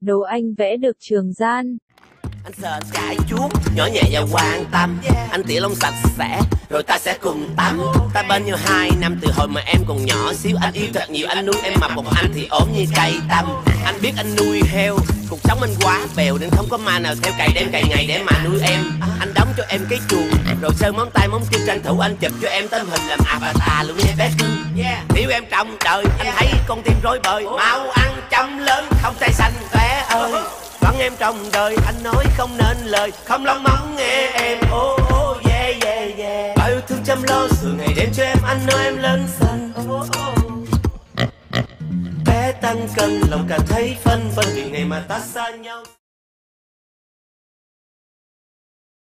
đồ anh vẽ được Trường Gian. Anh sờ chải chuốt, nhỏ nhẹ và quan tâm. Anh tỉa lông sạch sẽ, rồi ta sẽ cùng tắm. Ta bên nhau 2 năm từ hồi mà em còn nhỏ xíu. Anh yêu thật nhiều, anh nuôi em mập, một anh thì ốm như cây tăm. Anh biết anh nuôi heo, cuộc sống anh quá bèo nên không có ma nào theo cày đêm cày ngày để mà nuôi em. Anh đóng cho em cái chuồng, rồi sơn móng tay móng chân, tranh thủ anh chụp cho em tấm hình làm avatar luôn nha bé cưng. Thiếu em trong đời, anh thấy con tim rối bời. Mau ăn chấm lớn, không say xanh bé ơi. Vẫn em trong đời, anh nói không nên lời, không lóng móng nghe em. Oh oh yeah yeah yeah. Bao yêu thương chăm lo sự ngày đêm cho em, anh nói em lớn dần. Oh oh. Bé tăng cân, lòng cảm thấy phân vân vì ngày mà ta xa nhau.